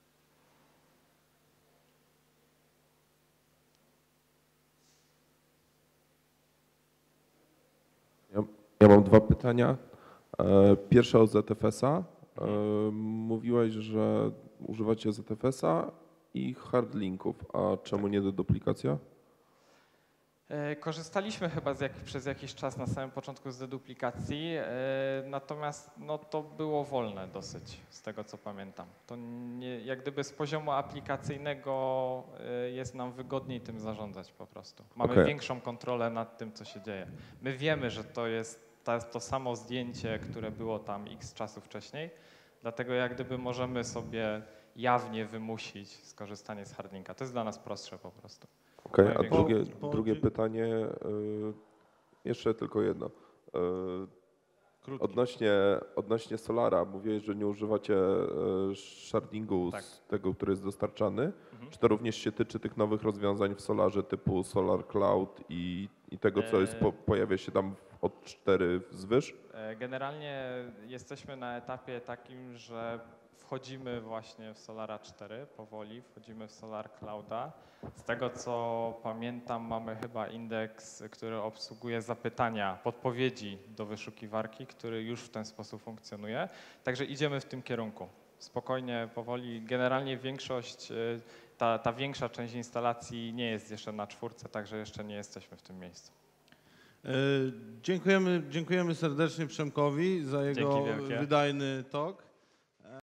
[SPEAKER 5] Ja, ja mam dwa pytania. E, Pierwsze o Z F S-a. E, Mówiłeś, że używacie Z F S-a i hardlinków, a czemu nie deduplikacja?
[SPEAKER 1] E, Korzystaliśmy chyba z jak, przez jakiś czas na samym początku z deduplikacji, e, natomiast no, to było wolne dosyć, z tego co pamiętam. To nie, jak gdyby z poziomu aplikacyjnego e, jest nam wygodniej tym zarządzać po prostu. Mamy
[SPEAKER 5] Okej.
[SPEAKER 1] większą kontrolę nad tym, co się dzieje. My wiemy, że to jest ta, to samo zdjęcie, które było tam x czasu wcześniej, dlatego jak gdyby możemy sobie jawnie wymusić skorzystanie z hardlinka. To jest dla nas prostsze po prostu.
[SPEAKER 5] Okej,
[SPEAKER 1] Mamy
[SPEAKER 5] a
[SPEAKER 1] większą-
[SPEAKER 5] drugie,
[SPEAKER 3] po-
[SPEAKER 5] drugie pytanie, y, jeszcze tylko jedno. Y,
[SPEAKER 3] Krótki.
[SPEAKER 5] Odnośnie, odnośnie Solara, mówiłeś, że nie używacie y, shardingu
[SPEAKER 1] Tak.
[SPEAKER 5] z tego, który jest dostarczany.
[SPEAKER 1] Mhm.
[SPEAKER 5] Czy to również się tyczy tych nowych rozwiązań w Solarze typu Solar Cloud i, i tego, co jest, po, pojawia się tam od cztery wzwyż?
[SPEAKER 1] E, Generalnie jesteśmy na etapie takim, że wchodzimy właśnie w Solara cztery powoli, wchodzimy w Solar Clouda. Z tego co pamiętam, mamy chyba indeks, który obsługuje zapytania, podpowiedzi do wyszukiwarki, który już w ten sposób funkcjonuje. Także idziemy w tym kierunku. Spokojnie, powoli. Generalnie większość, y, ta, ta większa część instalacji nie jest jeszcze na czwórce, także jeszcze nie jesteśmy w tym miejscu.
[SPEAKER 3] E, Dziękujemy, dziękujemy serdecznie Przemkowi za jego
[SPEAKER 1] Dzięki wielkie.
[SPEAKER 3] wydajny talk.